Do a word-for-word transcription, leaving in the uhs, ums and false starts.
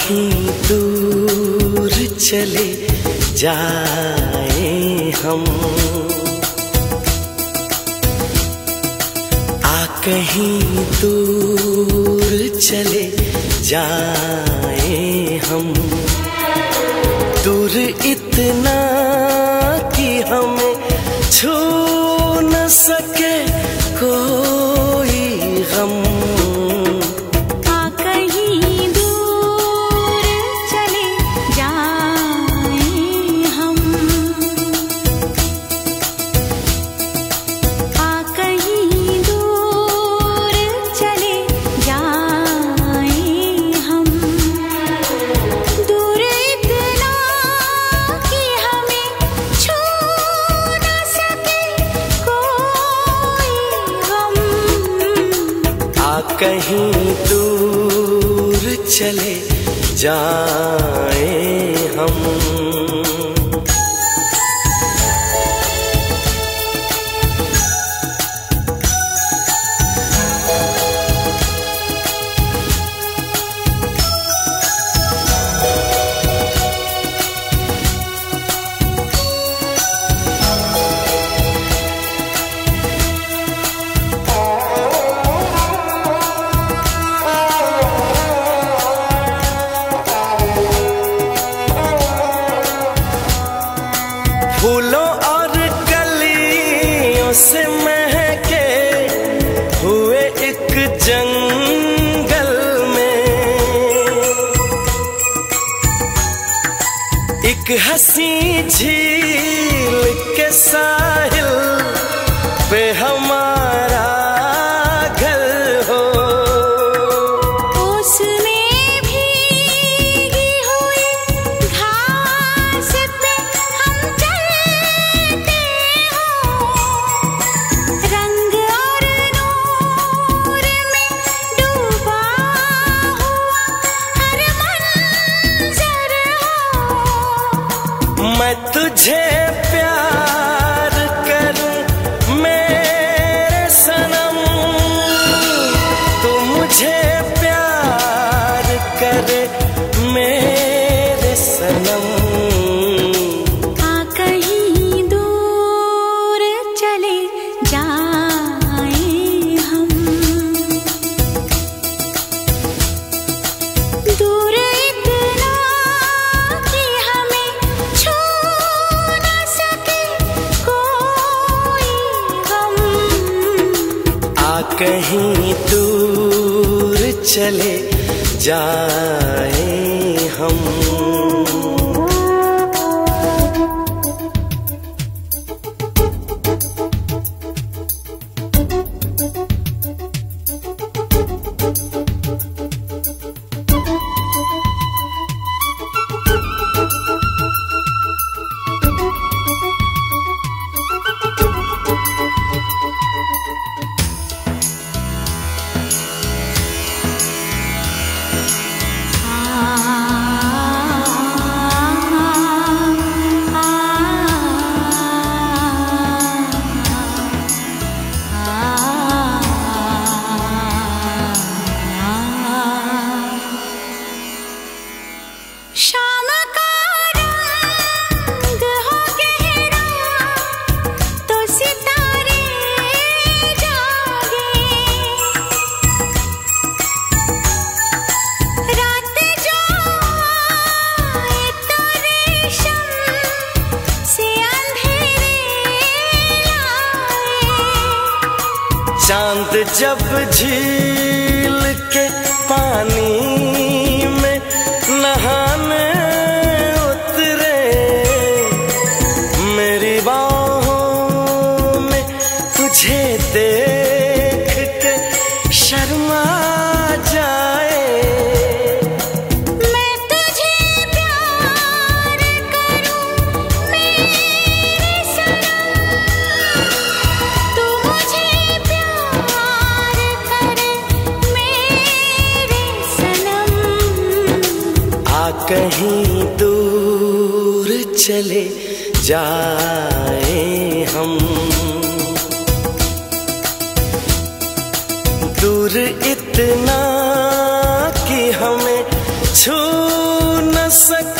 कहीं दूर चले जाए हम, आ कहीं दूर चले जाए हम, दूर इतना कि हमें छू न सके कोई गम। कहीं दूर चले जाए हम। फूलों और कलियों से महके हुए एक जंगल में, एक हंसी झील के साहिल पे हमारा घर हो। मैं तुझे प्यार करूं मेरे सनम, तू मुझे प्यार करे मेरे सनम। आ कहीं दूर चले जाए हम, दूर इतना कि हमें छू न सके कोई गम। आ कहीं दूर चले जाए हम। शाम का रंग हो गहरा तो सितारे जागे, रात जो आए तो रेशम से अंधेरे आए। चांद जब झील के पानी में नहाने उतरे, मेरी बाहों में तुझे देख के शर्मा जाए। मैं तुझे प्यार करूं मेरे सनम, तू मुझे प्यार करे मेरे सनम। आ कहीं दूर चले जाए हम, दूर इतना कि हमें छू सके